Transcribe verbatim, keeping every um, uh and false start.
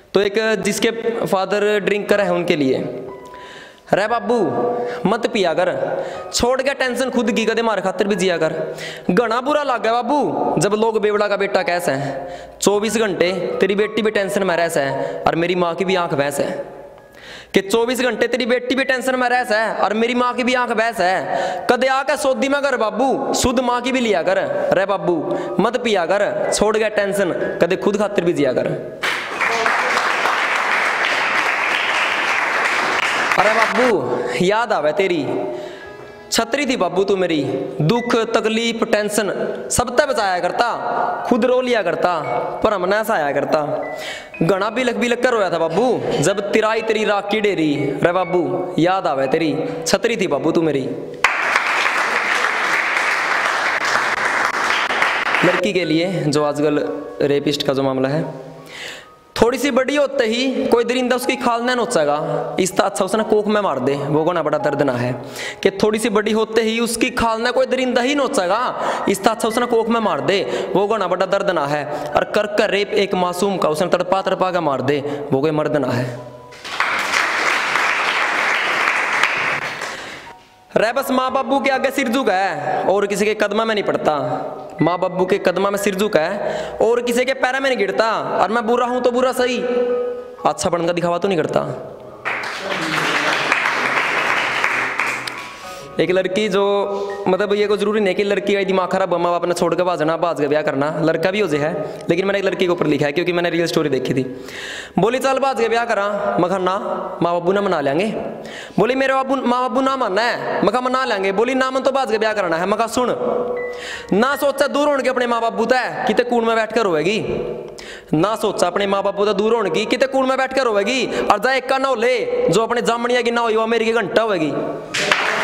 तो एक जिसके फादर ड्रिंकर है उनके लिए, रे बाबू मत पिया कर, छोड़ के टेंशन खुद की, कदे मार खातिर भी जिया कर। घना बुरा लग गया बाबू जब लोग बेवड़ा का बेटा कैसा है, चौबीस घंटे तेरी बेटी भी टेंशन में रहसा है और मेरी माँ की भी आंख भैंस है, कि चौबीस घंटे तेरी बेटी भी टेंशन में रहसा है और मेरी माँ की भी आंख भैंस है। कदे आकर सौदी में कर बाबू, शुद्ध माँ की भी लिया कर। रे बाबू मत पिया कर, छोड़ गया टेंशन, कदे खुद खातिर भी जिया कर। अरे बाबू याद आवे तेरी छतरी थी बाबू, तू मेरी दुख तकलीफ टेंशन सब तक बचाया करता, खुद रो लिया करता पर हम ना आया करता। घना बिलक बिलक कर रोया था बाबू जब तिराई तेरी राख की डेरी। रे बाबू याद आवे तेरी छतरी थी बाबू तू मेरी। लड़की के लिए जो आजकल रेपिस्ट का जो मामला है, थोड़ी सी बड़ी होते ही कोई दरिंदा उसकी खाल न नोचेगा, इसका अच्छा उसने कोख में मार दे, वो को ना बड़ा दर्द ना है। कि थोड़ी सी बड़ी होते ही उसकी खाल न कोई दरिंदा ही नोचेगा, इसका अच्छा उसने कोख में मार दे, वो को ना बड़ा दर्द ना है। और कर कर रेप एक मासूम का उसने तड़पा तड़पा का मार दे, वो कोई मर्द ना है। रे बस माँ बाबू के आगे सिर झुका है और किसी के कदमा में नहीं पड़ता, माँ बाबू के कदमा में सिर झुका है और किसी के पैर में नहीं गिरता। और मैं बुरा हूं तो बुरा सही, अच्छा बनकर दिखावा तो नहीं करता। एक लड़की जो मतलब ये को जरूरी नहीं कि लड़की का दिमाग खराब माँ बाप ने छोड़ के भाजना भाज के ब्याह करना, लड़का भी हो जाए है, लेकिन मैंने एक लड़की के ऊपर लिखा है क्योंकि मैंने रियल स्टोरी देखी थी। बोली चल भाज के ब्याह करा, मखा ना माँ बाबू ना मना लेंगे। बोली मेरे बाबू माँ बाबू ना मानना है, मखा मना लेंगे। बोली ना मन तो भाज के ब्याह कराना है। मखा सुन ना सोचा दूर होने के अपने माँ बाबू तय कितने कूड़ में बैठ कर रोएगी, ना सोचा अपने माँ बापू तो दूर होने की कितने कूड़ में बैठ कर रोएगी। और जाए एक का ना ले जो अपने जामनिया की ना हो मेरी की घंटा होगी।